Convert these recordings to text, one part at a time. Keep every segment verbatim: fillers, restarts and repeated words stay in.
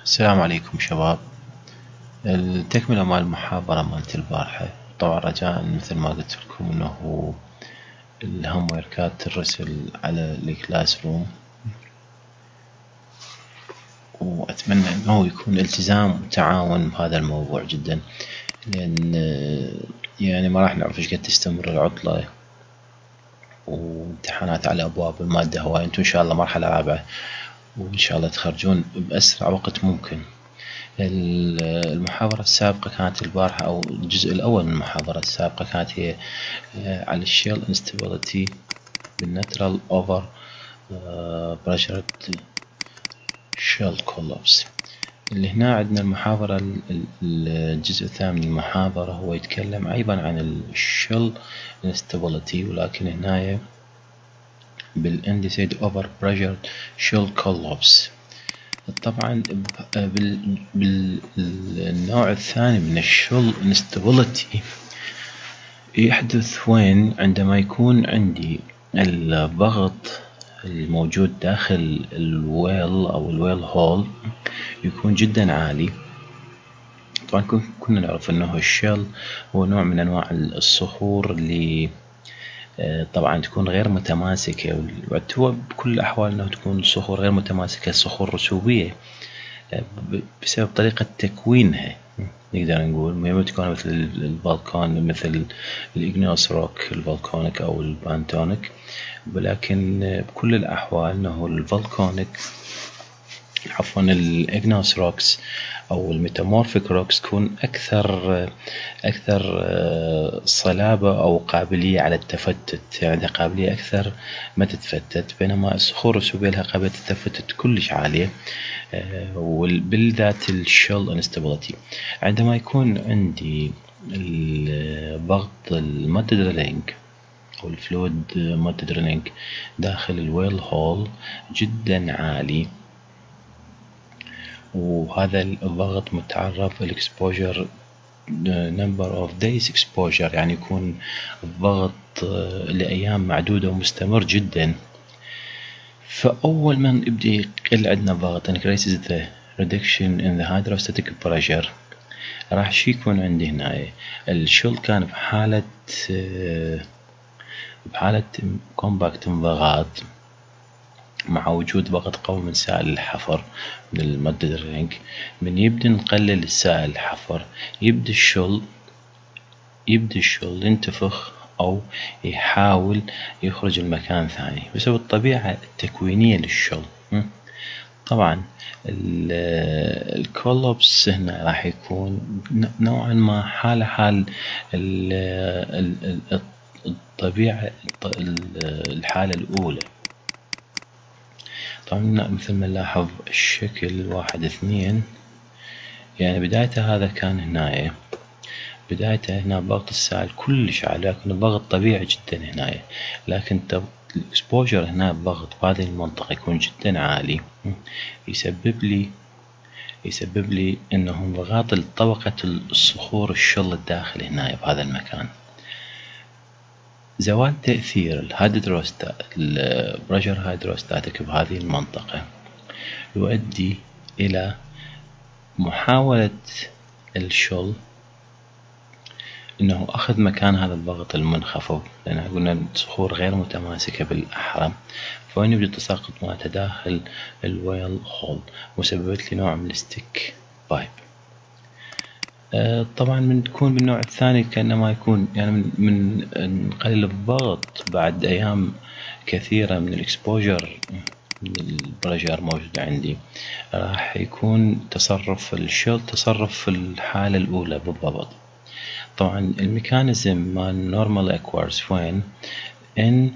السلام عليكم شباب. التكملة مال المحاضرة مالت البارحة، طبعا رجاء مثل ما قلت لكم انه الهوم وركات ترسل على الكلاس روم، واتمنى انه يكون التزام وتعاون بهذا الموضوع جدا، لان يعني ما راح نعرف ايش قد تستمر العطلة وامتحانات على ابواب المادة هواي. انتم ان شاء الله مرحلة رابعة وان شاء الله تخرجون باسرع وقت ممكن. المحاضرة السابقة كانت البارحة، أو الجزء الأول من المحاضرة السابقة كانت هي على الشيل انستابيليتي بالناترال أوفر بريشر شيل كولابس. اللي هنا عندنا المحاضرة الجزء الثاني من المحاضرة هو يتكلم أيضا عن الشيل انستابيليتي، ولكن هنا بالاندسيد أوفر بريشر شيل كولابس. طبعا بالنوع الثاني من الشيل انستابيليتي يحدث وين؟ عندما يكون عندي الضغط الموجود داخل الويل او الويل هول يكون جدا عالي. طبعا كنا نعرف انه الشيل هو نوع من انواع الصخور اللي طبعا تكون غير متماسكة، وهو بكل الأحوال أنه تكون صخور غير متماسكة، صخور رسوبية بسبب طريقة تكوينها. نقدر نقول ما تكون مثل الفولكان، مثل الإغنيوس روك الفولكانيك أو البانتونيك، ولكن بكل الأحوال أنه الفولكانيك عفوا الإغنيوس روكس أو الميتامورفيك روكس تكون أكثر أكثر صلابة أو قابلية على التفتت، يعني قابلية أكثر ما تتفتت، بينما الصخور الرسوبية لها قابلية التفتت كلش عالية، وبالذات الشيل انستابيليتي. عندما يكون عندي الضغط المد درينج أو الفلويد مد درينج داخل الويل هول جدا عالي، وهذا الضغط متعرف الاكسبوجر number of days exposure، يعني يكون الضغط لأيام معدودة ومستمر جدا. فأول ما يبدأ يقل عندنا الضغط increases the reduction in the hydrostatic pressure، راح شي يكون عندي هنا الشيل كان بحالة بحالة compact انضغاط مع وجود ضغط قوي من سائل الحفر من المد درينج. من يبدأ نقلل السائل الحفر يبدأ الشيل يبدأ الشيل ينتفخ أو يحاول يخرج المكان ثاني بسبب الطبيعة التكوينية للشيل. طبعا الكولابس هنا راح يكون نوعا ما حال حال الطبيعة الحالة الأولى. طبعا مثل ما نلاحظ الشكل واحد اثنين، يعني بدايته هذا كان هنا، بدايته هنا ضغط السائل كلش عالي، لكن الضغط طبيعي جدا هنا، لكن الاكسبوجر هنا الضغط بهذه المنطقة يكون جدا عالي، يسبب لي يسبب لي انه انضغاط طبقة الصخور الشل الداخلي هنا بهذا المكان. زوال تأثير الهيدروستات البريشر هيدروستاتيك بهذه المنطقة يؤدي إلى محاولة الشل إنه أخذ مكان هذا الضغط المنخفض، لأن قلنا الصخور غير متماسكة بالأحرى، فوين يبدأ تساقط مالته داخل الويل هول وسببت لي نوع من الستيك بايب. طبعا من تكون بالنوع الثاني كأنما يكون يعني من, من نقلل الضغط بعد أيام كثيرة من الإكسبوجر من البريشر موجود عندي، راح يكون تصرف الشيل تصرف في الحالة الأولى بالضبط. طبعا الميكانيزم مال نورمال اكوارز وين؟ ان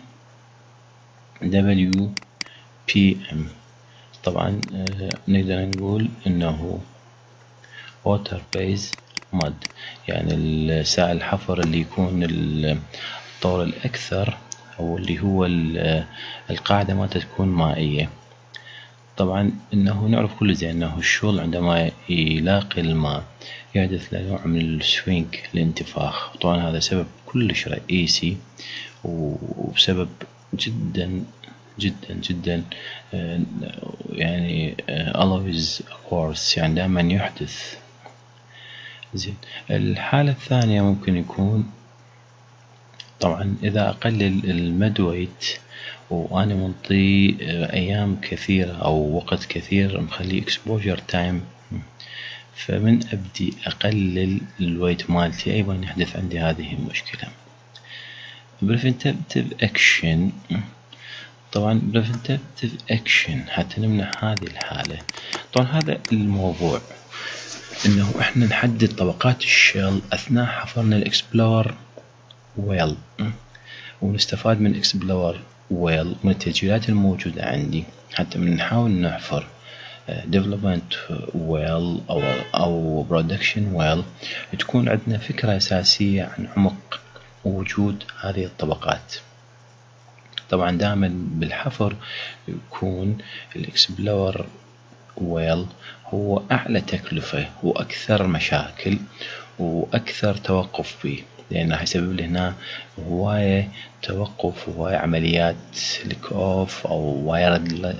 دبليو بي ام. طبعا نقدر نقول انه water base mud، يعني السائل الحفر اللي يكون الطول الأكثر أو اللي هو القاعدة ما تكون مائية. طبعا إنه نعرف كل زين إنه الشيل عندما يلاقي الماء يحدث له نوع من السوينج الانتفاخ، طبعا هذا سبب كلش رئيسي وبسبب جدا جدا جدا يعني always occurs، يعني دائما يحدث. زين. الحالة الثانية ممكن يكون طبعا إذا أقلل المدويت وأنا منطي أيام كثيرة أو وقت كثير مخلي exposure time، فمن أبدي أقلل الويت مالتي أيضا يحدث عندي هذه المشكلة. preventative action، طبعا preventative action حتى نمنع هذه الحالة. طبعا هذا الموضوع إنه إحنا نحدد طبقات الشيل أثناء حفرنا الإكسبلور ويل، ونستفاد من إكسبلور ويل من التسجيلات الموجودة عندي حتى من نحاول نحفر development well أو أو production well، تكون عندنا فكرة أساسية عن عمق وجود هذه الطبقات. طبعا دائما بالحفر يكون الإكسبلور ويل هو أعلى تكلفة وأكثر مشاكل وأكثر توقف به، لأن راح يسبب لي هنا هواية توقف وهواية عمليات ليك أوف أو واير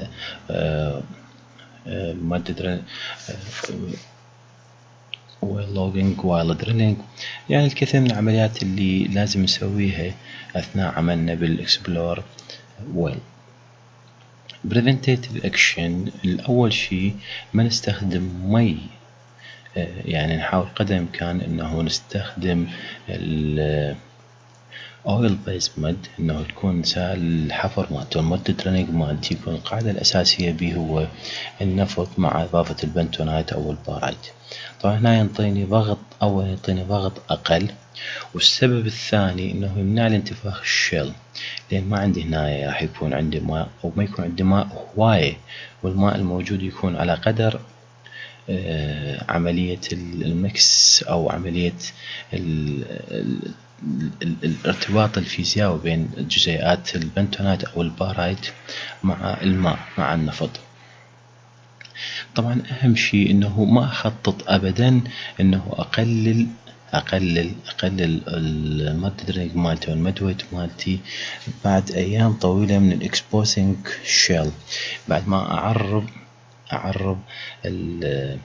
مادة ويل لوجينج وايل دريلينج، يعني الكثير من العمليات اللي لازم نسويها أثناء عملنا بالإكسبلور ويل. preventative action، الأول شيء ما نستخدم مي، يعني نحاول قدر الإمكان إنه نستخدم ال oil based mud، إنه تكون سائل الحفر مالته المد درينج مالتي يكون القاعدة الأساسية به هو النفط مع إضافة البنتونايت أو البارايت. طبعا هنا ينطيني ضغط أول ينطيني ضغط أقل، والسبب الثاني إنه يمنع لي انتفاخ الشيل، لأن ما عندي هنا راح يكون عندي ماء أو ما يكون عندي ماء هواية، والماء الموجود يكون على قدر آه عملية المكس أو عملية ال ال ال الارتباط الفيزيائي بين جزيئات البنتونايت أو البارايت مع الماء مع النفط. طبعا أهم شيء إنه ما أخطط أبدا إنه أقلل أقلل أقلل المادة درينج مالتي والمدويت مالتي بعد أيام طويلة من الإكسبوسينج شيل، بعد ما أعرب أعرب ال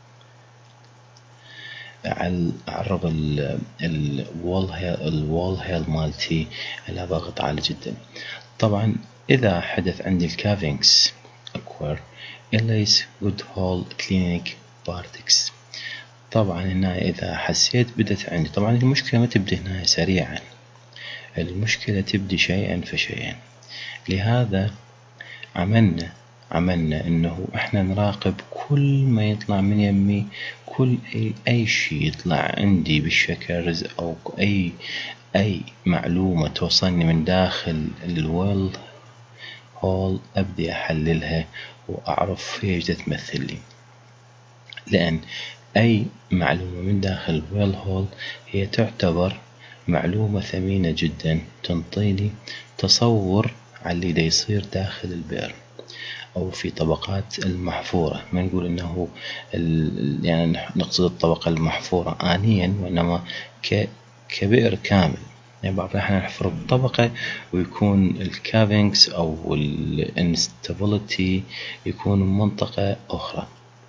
أعرب ال الوول هيل الوول هيل مالتي على ضغط عالي جدا. طبعا إذا حدث عندي الكافينجز أكوير إليس جود هول كلينيك بارتكس، طبعا هنا إذا حسيت بدت عندي، طبعا المشكلة ما تبدأ هنا سريعا، المشكلة تبدي شيئا فشيئا. لهذا عملنا عملنا إنه إحنا نراقب كل ما يطلع من يمي، كل أي أي شيء يطلع عندي بالشكرز أو أي أي معلومة توصلني من داخل الويل هول أبدي أحللها وأعرف ايش تمثل لي، لأن أي معلومة من داخل الويل هول هي تعتبر معلومة ثمينة جدا، تنطيني تصور على اللي دا يصير داخل البئر أو في طبقات المحفورة. ما نقول إنه يعني نقصد الطبقة المحفورة آنيا، وإنما ك كبئر كامل. يعني بعض الأحيان نحفر بطبقة ويكون الكافينجز أو الانستابيليتي يكون منطقة أخرى.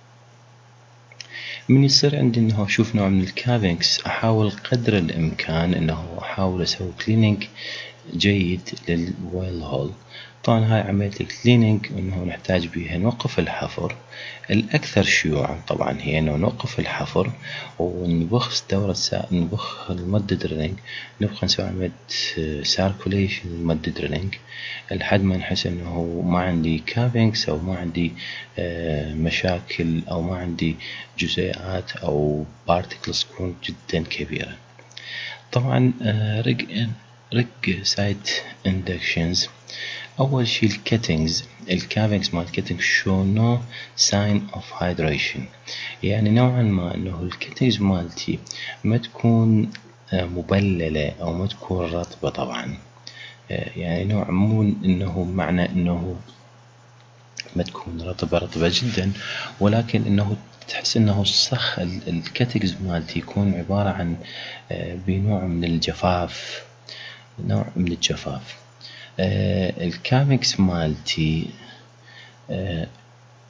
من يصير عندي إنه أشوف نوع من الكافينجز أحاول قدر الإمكان إنه أحاول أسوي كلينينج جيد للويل هول. طبعا هاي عملية الكلينينج إنه نحتاج بها نوقف الحفر، الأكثر شيوعا طبعا هي إنه نوقف الحفر ونبخ دورة سا... نبخ المد دريلينج، نبقى نسوي عملية سيركوليشن المد دريلينج لحد ما نحس إنه ما عندي كافينجز أو ما عندي آه مشاكل أو ما عندي جزيئات أو بارتكلز تكون جدا كبيرة. طبعا آه رج رج سايت اندكشنز، أول شيء الكاتينجز الكافينجز مال الكاتينج show no sign of hydration، يعني نوعا ما إنه الكاتينجز مالتي ما تكون مبللة أو ما تكون رطبة. طبعا يعني نوع مو إنه معنى إنه ما تكون رطبة رطبة جدا، ولكن إنه تحس إنه الصخ الكاتينجز مالتي يكون عبارة عن بنوع من الجفاف، نوع من الجفاف. آه الكافينجز مالتي آه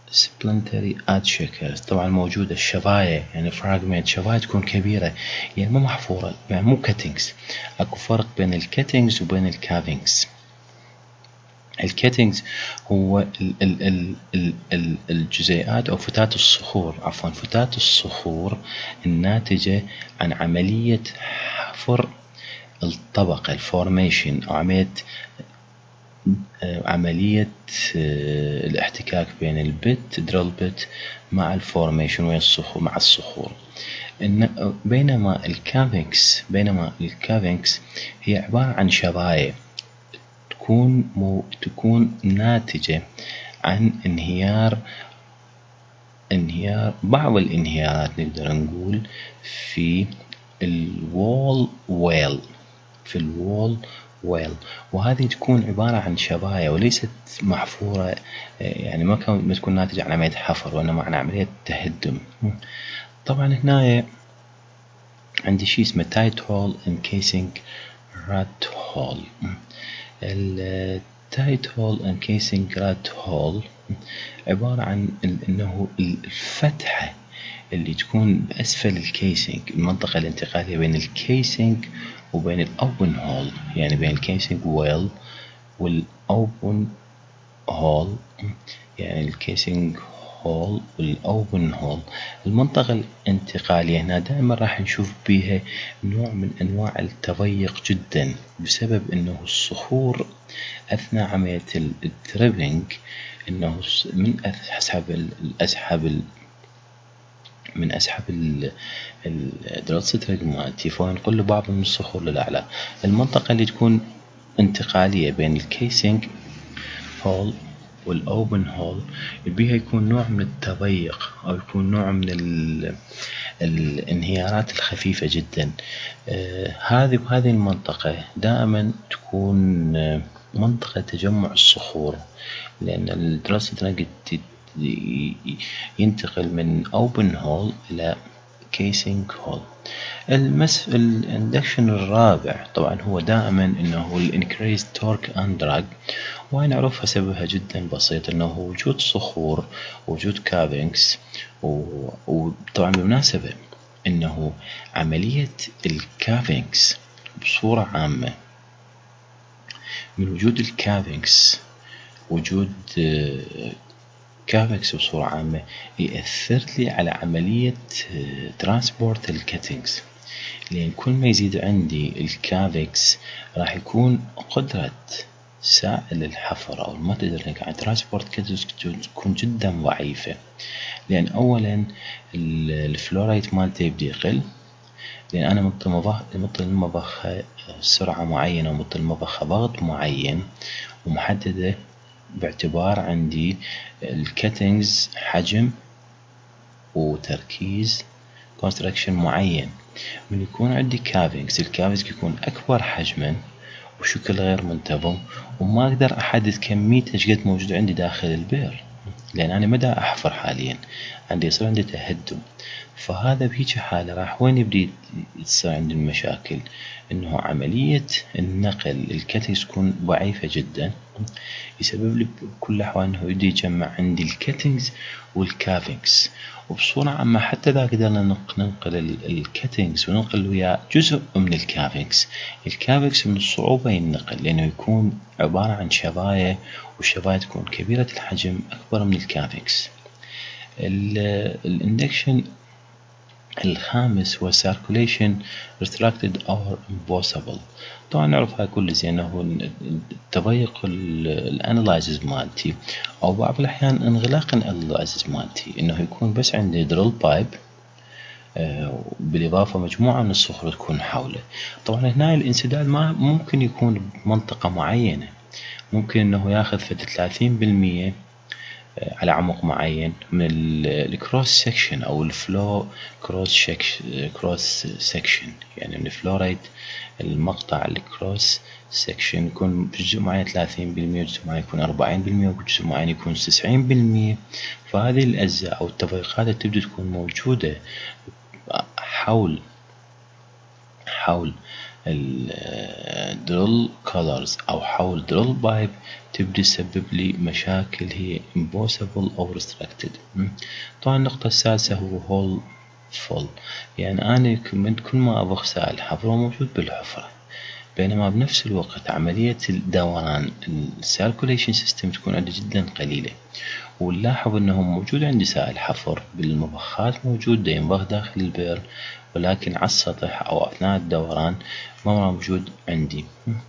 سبلنتري ادشكرز، طبعا موجودة الشظايا يعني فراجمنت، شظايا تكون كبيرة يعني مو محفورة يعني مو كاتنجز. اكو فرق بين الكاتنجز وبين الكافينجز. الكاتنجز هو ال ال ال ال ال الجزيئات او فتات الصخور، عفوا فتات الصخور الناتجة عن عملية حفر الطبقة الفورميشن، او عملية عملية الاحتكاك بين البت دريل بت مع الفورميشن ويا الصخور مع الصخور. بينما الكافينجز بينما الكافينجز هي عبارة عن شظايا تكون مو تكون ناتجة عن انهيار انهيار بعض الانهيارات نقدر نقول في الوول ويل في الوول ويل وهذه تكون عبارة عن شظايا وليست محفورة، يعني ما كان ما تكون ناتجة عن عملية حفر وإنما عن عملية تهدم. طبعا هنا عندي شيء اسمه تايت هول انكيسنج رات هول. التايت هول انكيسنج رات هول عبارة عن انه الفتحة اللي تكون بأسفل الكيسنج، المنطقة الانتقالية بين الكيسنج وبين الأوبن هول، يعني بين الكيسنج ويل والأوبن هول، يعني الكيسنج هول والأوبن هول. المنطقة الانتقالية هنا دائما راح نشوف بيها نوع من أنواع التضيق جدا، بسبب أنه الصخور أثناء عملية التريبنج أنه من أسحب الأسحاب من أسحب الدريل سترينج مالتي فينقل بعض من الصخور للأعلى. المنطقة اللي تكون انتقالية بين الكيسنج هول والأوبن هول بيها يكون نوع من التضيق أو يكون نوع من ال الانهيارات الخفيفة جدا. آه هذه وهذه المنطقة دائما تكون آه منطقة تجمع الصخور، لأن الدريل سترينج ينتقل من open hole إلى casing hole. المس الاندكشن الرابع طبعا هو دائما انه الانكريز تورك اند دراج، ونعرفها سببها جدا بسيط انه وجود صخور وجود كافينجز. وطبعا بالمناسبة انه عملية الكافينجز بصورة عامة، من وجود الكافينجز وجود كافينجز بصورة عامة يأثر لي على عملية ترانسبورت الكاتنجز، لأن كل ما يزيد عندي الكافينجز راح يكون قدرة سائل الحفر أو الماتيريال على ترانسبورت كاتنجز تكون جدا ضعيفة، لأن أولا الفلورايت مالته يبدأ يقل، لأن أنا مطل المضخة سرعة معينة ومطل المضخة ضغط معين ومحددة باعتبار عندي الكاتنجز حجم وتركيز كونستراكشن معين. من يكون عندي كافينجز، الكافينجز يكون أكبر حجما وشكل غير منتظم، وما أقدر أحدد كمية ايش قد موجود عندي داخل البئر، لأن أنا مدى أحفر حاليا عندي يصير عندي تهدم. فهذا بهيج حالة راح وين يبدي يصير عندي المشاكل، إنه عملية النقل الكاتنجز تكون ضعيفة جدا، يسبب لي بكل الأحوال إنه يبدي يجمع عندي الكاتنجز والكافينجز. وبصورة عامة حتى إذا قدرنا ننقل الكاتنجز وننقل وياه جزء من الكافينجز، الكافينجز من الصعوبة ينقل لأنه يكون عبارة عن شظايا، والشظايا تكون كبيرة الحجم أكبر من الكافينجز. الاندكشن الخامس هو circulation restricted or impossible. طبعا نعرف هاي كل زي انه التضيق الانالايزز مالتي او بعض الاحيان انغلاق الانالايزز مالتي انه يكون بس عندي دريل بايب بالاضافه مجموعه من الصخور تكون حوله. طبعا هنا الانسداد ما ممكن يكون بمنطقه معينه، ممكن انه ياخذ في ثلاثين بالمئة على عمق معين من الكروس سكشن او الفلو كروس كروس سكشن، يعني من الفلورايت المقطع الكروس سكشن يكون جزء معين ثلاثين بالمئة وجزء معين يكون أربعين بالمئة وجزء معين يكون تسعين بالمئة. فهذه الأجزاء أو التضييقات تبدأ تكون موجودة حول حول الدرل كولرز أو حول درل بايب تبدي تسبب لي مشاكل هي impossible أو restricted. طبعا النقطة السادسة هو هول فول، يعني أنا من كل ما أضخ سائل حفر هو موجود بالحفرة، بينما بنفس الوقت عملية الدوران السيركوليشن سيستم تكون عندي جدا قليلة. ونلاحظ أنه موجود عندي سائل حفر بالمضخات موجود ينضخ داخل البئر، ولكن على السطح أو أثناء الدوران ما موجود عندي.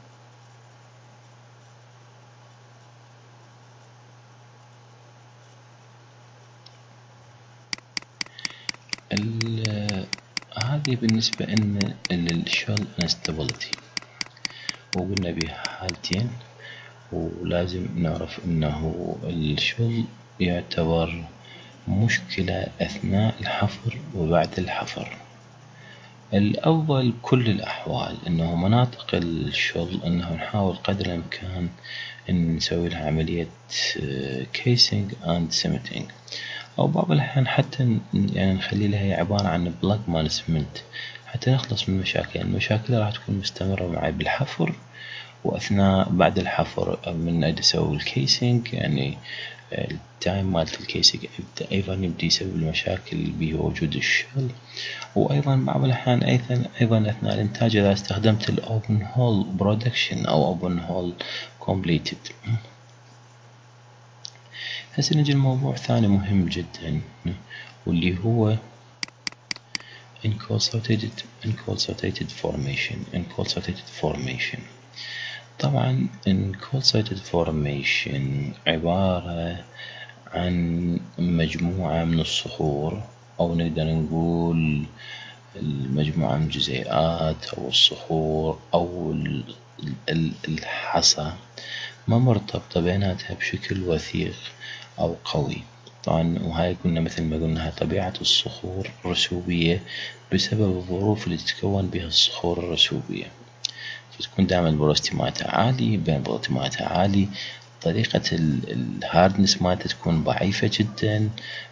هذه بالنسبة إن للشغل instability، وقلنا بها حالتين، ولازم نعرف إنه الشغل يعتبر مشكلة أثناء الحفر وبعد الحفر. الأول بكل الأحوال إنه مناطق الشغل إنه نحاول قدر الإمكان إن نسوي لها عملية casing and cementing، أو بعض الأحيان حتى يعني نخلي لها عبارة عن بلاك مال اسمنت حتى نخلص من المشاكل. المشاكل راح تكون مستمرة معي بالحفر وأثناء بعد الحفر من أجل أسوي الكيسينج، يعني التايم مالت الكيسينج أيضا يبدي يسبب المشاكل بوجود الشغل. وأيضا بعض الأحيان أيضا أيضا أثناء الإنتاج إذا استخدمت الأوبن هول برودكشن أو أوبن هول كومبليتد. هسه نجي الموضوع ثاني مهم جدا، واللي هو inconsolidated inconsolidated formation inconsolidated formation. طبعا inconsolidated formation عبارة عن مجموعة من الصخور، أو نقدر نقول المجموعة من الجزيئات أو الصخور أو الحصى ما مرتبطة بيناتها بشكل وثيق أو قوي. طبعا وهاي قلنا مثل ما قلنا طبيعة الصخور رسوبية بسبب الظروف اللي تتكون بها الصخور الرسوبية، فتكون دائما البروستي مالتها عالي، بين البروستي مالتها عالي، طريقة الهاردنس مالتها تكون ضعيفة جدا،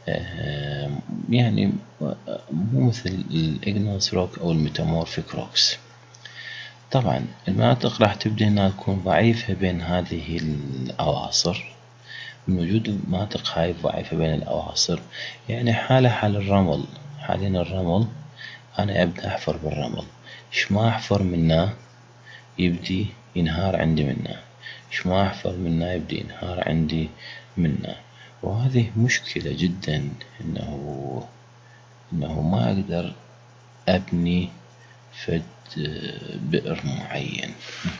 يعني مو مثل الإغنيوس روك أو الميتامورفيك روكس. طبعا المناطق راح تبدأ انها تكون ضعيفة بين هذه الأواصر، من وجود مناطق هاي ضعيفة بين الأواصر، يعني حالة حال الرمل. حاليا الرمل أنا أبدأ أحفر بالرمل، إيش ما أحفر منه يبدي ينهار عندي منه، إيش ما أحفر منه يبدي ينهار عندي منه. وهذه مشكلة جدا، إنه إنه ما أقدر أبني فد بئر معين.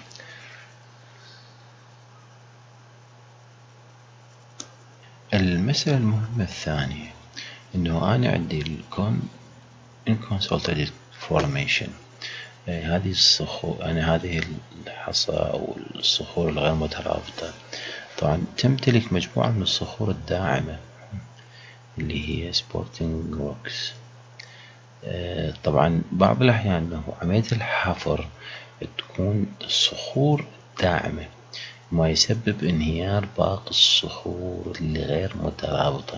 المسألة المهمة الثانية إنه أنا عندي الكون inconsolidated formation، يعني هذه الصخور، يعني هذه الحصى أو الصخور الغير مترابطة طبعا تمتلك مجموعة من الصخور الداعمة اللي هي supporting rocks. طبعا بعض الأحيان أنه عملية الحفر تكون الصخور داعمة ما يسبب انهيار باقي الصخور اللي غير مترابطة.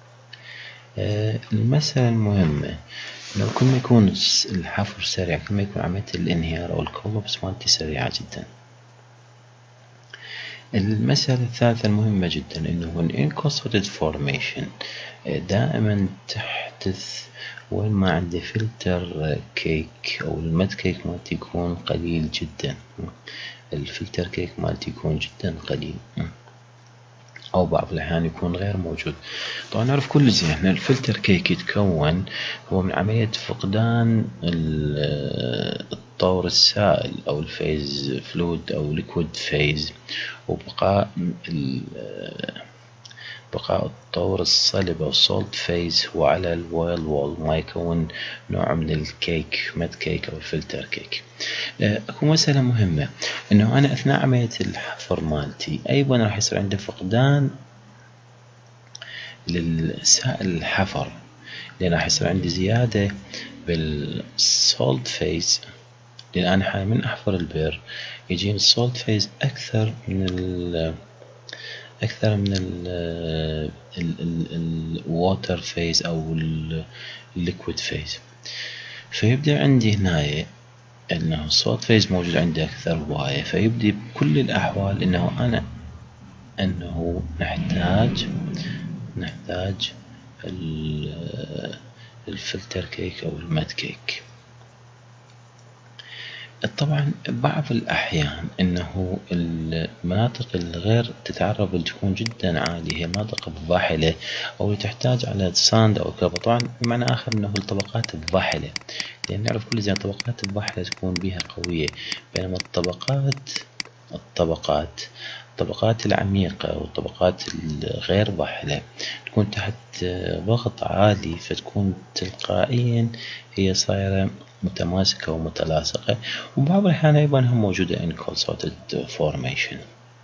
المسألة المهمة انه كل ما يكون الحفر سريع كل ما يكون عملية الانهيار او الكولابس مالتي سريعة جدا. المسألة الثالثة المهمة جدا انه inconsolidated formation دائما تحدث وين ما عندي فلتر كيك او المد كيك مالتي يكون قليل جدا، الفلتر كيك مالتي يكون جدا قليل او بعض الاحيان يكون غير موجود. طبعا نعرف كل زين احنا الفلتر كيك يتكون هو من عملية فقدان الطور السائل او الفيز فلويد او ليكويد فيز، وبقاء بقاء الطور الصلب أو السولت فيز هو على الويل وول، ما يكون نوع من الكيك مد كيك أو الفلتر كيك. أكو مسألة مهمة إنه أنا أثناء عملية الحفر مالتي أيضا راح يصير عندي فقدان للسائل الحفر، لأن راح يصير عندي زيادة بالسولت فيز، لأن أنا حاليا من أحفر البئر يجيني السولت فيز أكثر من ال أكثر من ال الواتر فيز أو الليكويد فيز، فيبدأ عندي هنا انه الصوت فيز موجود عندي اكثر هواية، فيبدي بكل الاحوال انه انا انه نحتاج نحتاج الفلتر كيك او المات كيك. طبعا بعض الأحيان أنه المناطق الغير تتعرض تكون جدا عالية، هي المناطق الضاحلة أو تحتاج على ساند أو كربون. طبعا بمعنى آخر أنه الطبقات الضاحلة، لأن نعرف كل زين الطبقات الضاحلة تكون بها قوية، بينما الطبقات الطبقات الطبقات العميقة والطبقات الغير ضاحلة تكون تحت ضغط عالي، فتكون تلقائيا هي صايرة متماسكة ومتلاصقة، وبعض الأحيان أيضا هم موجودة in consorted formation.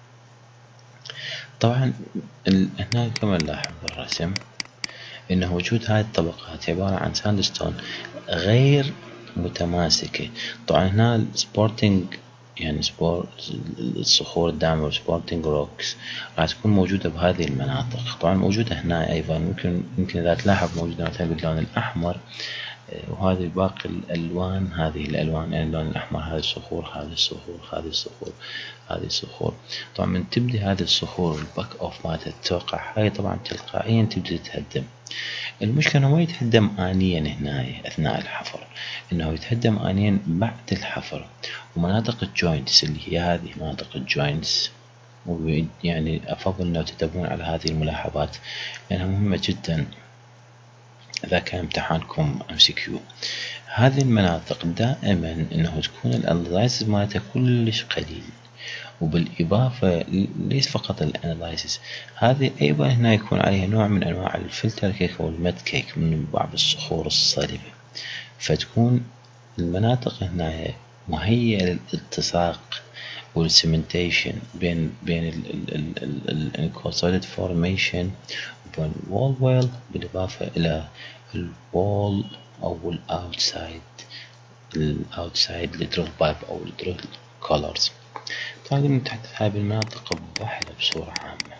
طبعا هنا كما نلاحظ بالرسم إنه وجود هذه الطبقات عبارة عن ساندستون غير متماسكة. طبعا هنا السبورتنج يعني سبور الصخور الدامة سبورتنج روكس راح تكون موجودة بهذه المناطق. طبعا موجودة هنا أيضا، ممكن ممكن إذا تلاحظ موجودة مثلا باللون الأحمر، وهذه باقي الألوان، هذه الألوان يعني اللون الأحمر هذه الصخور هذه الصخور هذه الصخور هذه الصخور. طبعا من تبدي هذه الصخور الباك أوف مالتها تتوقع هاي طبعا تلقائيا تبدي تتهدم. المشكلة انه ما يتهدم آنيا هنا أثناء الحفر، إنه يتهدم آنيا بعد الحفر. ومناطق الجوينتس اللي هي هذه مناطق الجوينتس، يعني أفضل أنه تتابعون على هذه الملاحظات لأنها مهمة جدا إذا كان امتحانكم إم سي كيو. هذه المناطق دائما إنه تكون الأناليسيس مالتها كلش قليل، وبالإضافة ليس فقط الأناليسيس، هذه أيضا هنا يكون عليها نوع من أنواع الفلتر كيك أو المات كيك من بعض الصخور الصلبة، فتكون المناطق هنا مهيئة للالتصاق والسيمنتيشن بين بين الانكوسوليد فورميشن وبين الوول ويل، بالإضافة إلى الوول أو الأوتسايد الأوتسايد الدريل بايب أو الدريل كولرز. طبعا نتحدث هاي بالمناطق الضاحلة بصورة عامة.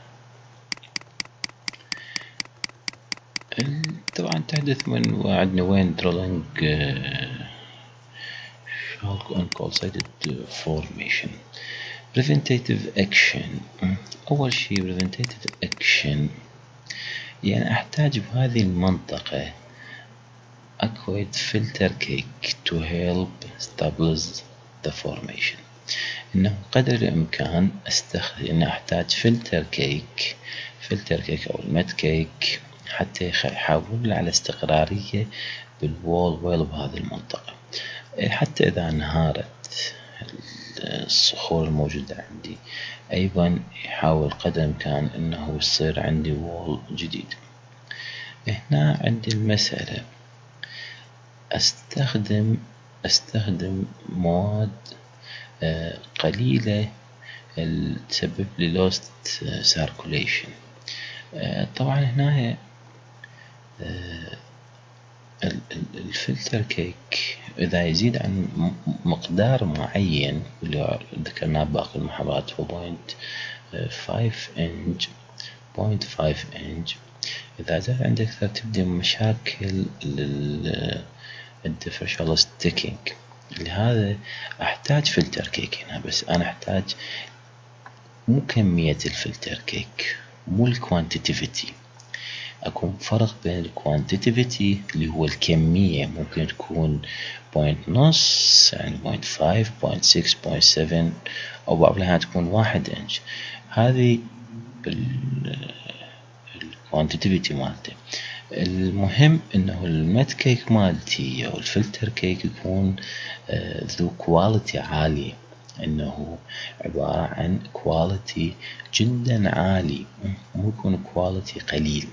طبعا تحدث من عندنا وين دريلينج شالك uncoalcited formation. preventative action. أول شي preventative action يعني أحتاج بهذه المنطقة aqueous filter cake to help stabilize the formation. إنه قدر الإمكان أستخدم إن أحتاج فلتر كيك فلتر كيك أو المات كيك حتى يحافظ على استقرارية بالوول ويل بهذه المنطقة، حتى إذا انهارت الصخور الموجودة عندي أيضا يحاول قدر الإمكان إنه يصير عندي وول جديد. هنا عندي المسألة أستخدم أستخدم مواد قليلة تسبب لي lost circulation. طبعا هنا الفلتر كيك إذا يزيد عن مقدار معين اللي ذكرناه باقي المحاضرات هو بوينت فايف إنج بوينت فايف إنج، إذا زاد عندك أكثر تبدأ مشاكل الديفرنشال ستيكينج. لهذا أحتاج فلتر كيك هنا، بس أنا أحتاج مو كمية الفلتر كيك مو الكوانتيتيفيتي. أكون فرق بين الكوانتيتيفيتي اللي هو الكمية ممكن تكون بوينت نص يعني بوينت فايف بوينت سكس بوينت سفن أو بعض الأحيان تكون واحد إنش. هذه الكوانتيتيفيتي مالته. المهم انه المات كيك مالتي او الفلتر كيك يكون ذو كواليتي عالية، انه عبارة عن كواليتي جدا عالي، مو يكون كواليتي قليل.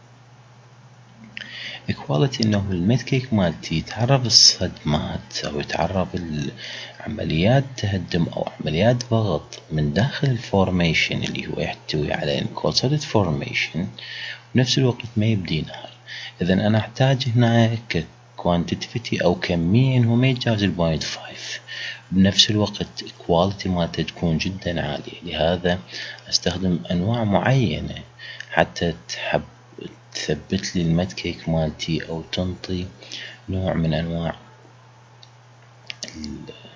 كواليتي انه المات كيك مالتي يتعرض الصدمات او يتعرض عمليات تهدم او عمليات ضغط من داخل الفورميشن اللي هو يحتوي على انكولسيتد فورميشن، بنفس الوقت ما يبدي نهار. إذا أنا أحتاج هنا كوانتيتيفيتي أو كمية إنه ما يتجاوز البوينت فايف، بنفس الوقت كواليتي مالته تكون جدا عالية. لهذا أستخدم أنواع معينة حتى تحب تثبت لي المات كيك مالتي أو تنطي نوع من أنواع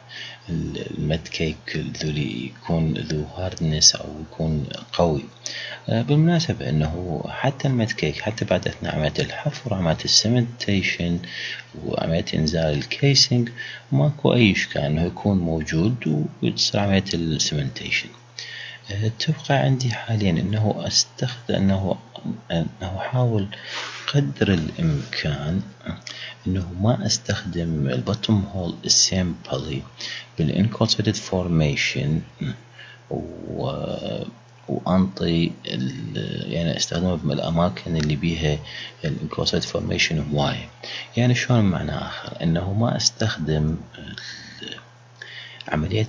المد كيك ذولي يكون ذو هاردنس أو يكون قوي. بالمناسبة أنه حتى المد كيك حتى بعد أثناء عملية الحفر وعملية السمنتيشن وعملية إنزال الكيسنج ماكو أي إشكال أنه يكون موجود وتصير عملية السمنتيشن. تبقى عندي حاليا أنه أستخدم أنه أنه أحاول قدر الإمكان أنه ما أستخدم البوتوم هول سيمبلي بالانكورسيتد فورميشن و وأنطي يعني أستخدمه بالأماكن اللي بيها الانكورسيتد فورميشن هواية. يعني شلون معنى آخر أنه ما أستخدم عملية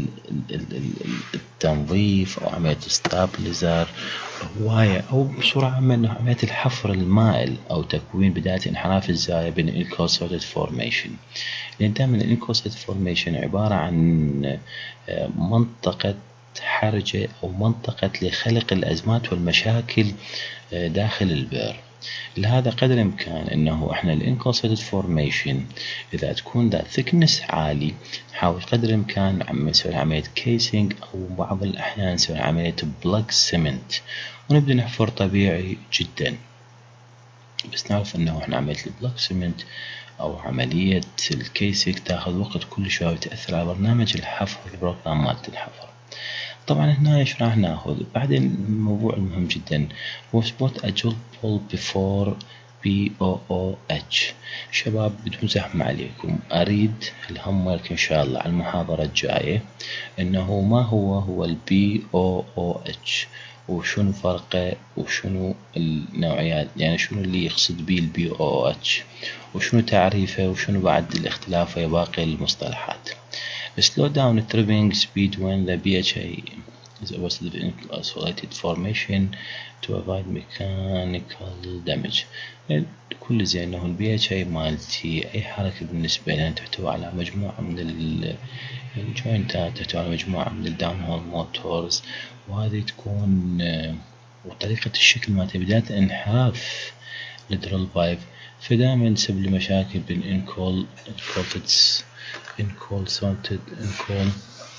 التنظيف أو عملية ستابليزر هواية أو بصورة عامة أنه عملية الحفر المائل أو تكوين بداية انحراف الزاوية بين الانكورسيتد فورميشن. لأن دائما الانكورسيتد فورميشن عبارة عن منطقة حرجة أو منطقة لخلق الأزمات والمشاكل داخل البئر. لهذا قدر الإمكان أنه إحنا الانكورسيتد فورميشن إذا تكون ذا ثيكنس عالي نحاول قدر الإمكان عم نسوي عملية كيسنج أو بعض الأحيان نسوي عملية بلاك سيمنت ونبدأ نحفر طبيعي جدا. بس نعرف أنه إحنا عملية البلاك سيمنت أو عملية الكيسنج تأخذ وقت كل شوي وتأثر على برنامج الحفر والبروجرام مالت الحفر. طبعا هنا ايش راح ناخذ بعدين الموضوع المهم جدا هو سبوت اجل بول بيفور بي او او اتش. شباب بدون زحمة عليكم اريد الهم ورك ان شاء الله على المحاضرة الجاية انه ما هو هو البي او او اتش وشنو فرقه وشنو النوعيات يعني شنو اللي يقصد به البي او اتش وشنو تعريفه وشنو بعد الاختلاف في باقي المصطلحات. Slow down tripping speed when the بي إتش إيه is opposite in isolated formation to avoid mechanical damage. كل زي انه البي إتش إيه مالتي اي حركة بالنسبة لنا تحتوي على مجموعة من الجوينتات تحتوي على مجموعة من الداون هول موتورز وهذه تكون وطريقة الشكل مالتها بداية انحراف للدرل بايب فدائما تسبب لي مشاكل بين انكول الكولتس inconsulted incon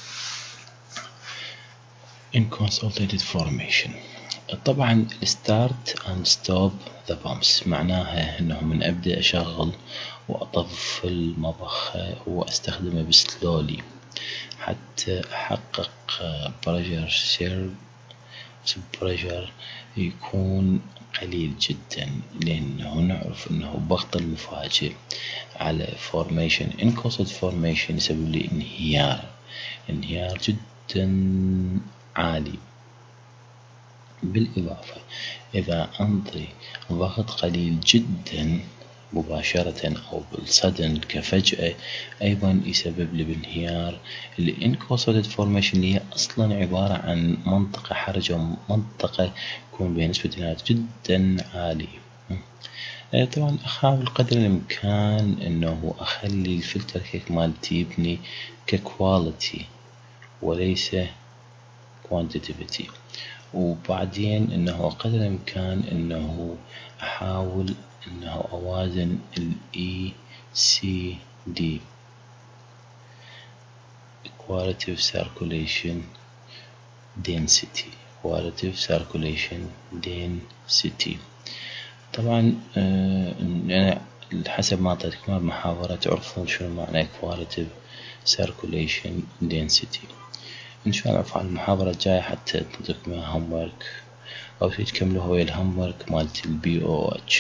inconsolidated formation. طبعا start and stop the pumps معناها انه من ابدا اشغل واطفي المضخة واستخدمه بسلولي حتى احقق pressure surge pressure يكون قليل جدا لأنه نعرف أنه ضغط المفاجئ على formation inconstant formation يسبب لي انهيار انهيار جدا عالي. بالإضافة إذا أنطي ضغط قليل جدا مباشرة أو بالصدن كفجأة أيضا يسبب لي بانهيار. الانكونسوليد فورميشن اللي هي أصلا عبارة عن منطقة حرجة منطقة يكون بها نسبة انهيار جدا عالية. طبعا أحاول قدر الإمكان أنه أخلي الفلتر كيك مالتي يبني ككواليتي وليس كوانتيتيفيتي. وبعدين أنه قدر الإمكان أنه أحاول أنه أوازن ال إي سي دي Qualitative Circulation Density Qualitative Circulation Density. طبعا أنا حسب ما أعطيتكم بمحاضرة تعرفون شنو معنى Qualitative Circulation Density. إن شاء الله في المحاضرة الجاية حتى تنطيكم هوم ورك أو تكملوا هو الهوم ورك مالت البي او اتش.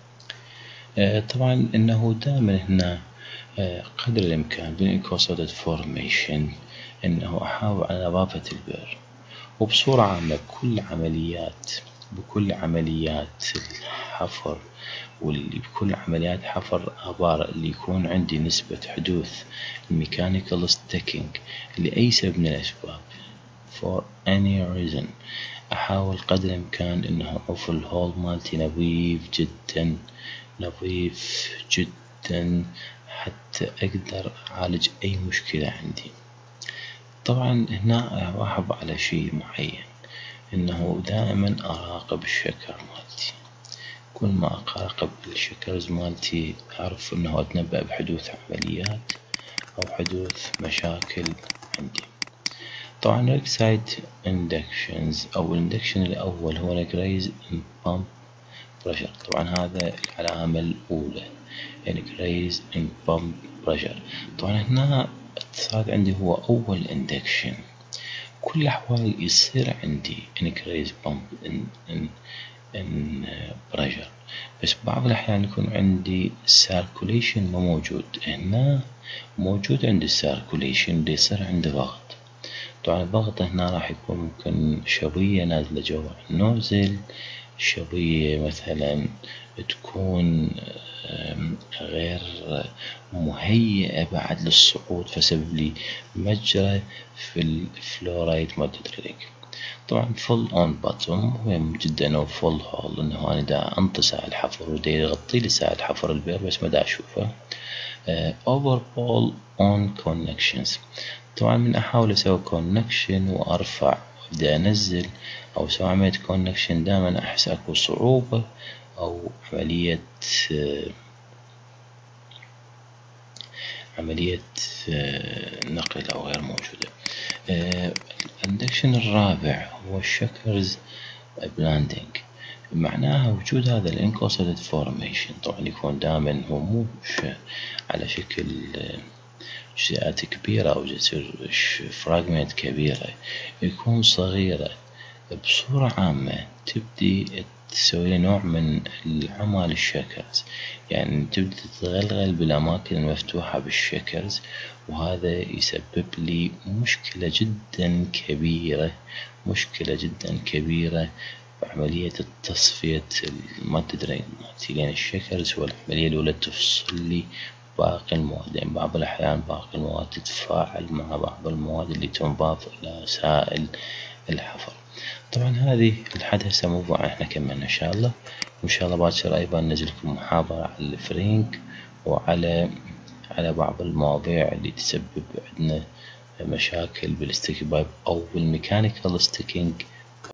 طبعا إنه دائما هنا قدر الإمكان بالانكونسوليد فورميشن إنه أحاول على نظافة البئر وبصورة عامة بكل عمليات بكل عمليات الحفر واللي بكل عمليات حفر آبار اللي يكون عندي نسبة حدوث الميكانيكال ستيكينج لأي سبب من الأسباب for any reason أحاول قدر الإمكان إنه أوف الهول مالتي نظيف جدا نظيف جدا حتى أقدر أعالج أي مشكلة عندي. طبعا هنا أحب على شيء معين إنه دائما أراقب الشكر مالتي. كل ما أراقب الشكرز مالتي أعرف إنه أتنبأ بحدوث عمليات أو حدوث مشاكل عندي. طبعا ريكسايت اندكشنز أو الاندكشن الأول هو increase in pump pressure. طبعا هذا العلامة الأولى increase in pump pressure. طبعا هنا صار عندي هو أول اندكشن. كل الأحوال يصير عندي increase pump in, in, in pressure، بس بعض الأحيان يكون عندي circulation ما موجود. هنا موجود عندي circulation اللي يصير عندي ضغط. طبعا الضغط هنا راح يكون ممكن شوية نازلة جوا النوزل، شوية مثلا تكون غير مهيئة بعد للصعود، فسبب لي مجرى في الفلورايد موديل. طبعا فول اون باتوم مهم جدا، او فول هول انه انا دا انطي ساعة الحفر ودا يغطي لي ساعة الحفر البير بس ما دا اشوفه. اوفر بول اون كونكشنز. طبعا من احاول اسوي كونكشن وارفع وابدا انزل، او سواء عملية كونكشن دائما احس اكو صعوبة او عملية عملية نقل او غير موجودة. الاندكشن الرابع هو الشكرز بلاندنج. معناها وجود هذا الانكوسيلد فورميشن. طبعا يكون دائما هو مو على شكل جزيئات كبيرة أو فراغمنت كبيرة، يكون صغيرة بصورة عامة. تبدي تسوي نوع من العمل الشكرز، يعني تبدي تتغلغل بالأماكن المفتوحة بالشكرز، وهذا يسبب لي مشكلة جدا كبيرة مشكلة جدا كبيرة بعملية التصفية المادة درين مالتي، لأن الشكرز هو العملية الأولى تفصل لي باقي المواد. يعني بعض الأحيان باقي المواد تتفاعل مع بعض المواد اللي تنضاف إلى سائل الحفر. طبعا هذه لحد هسه موضوع احنا كملنا ان شاء الله، وان شاء الله باكر ايضا ننزل لكم محاضرة على الفرينك وعلى على بعض المواضيع اللي تسبب عندنا مشاكل بالستيك بايب او بالميكانيكال ستيكينج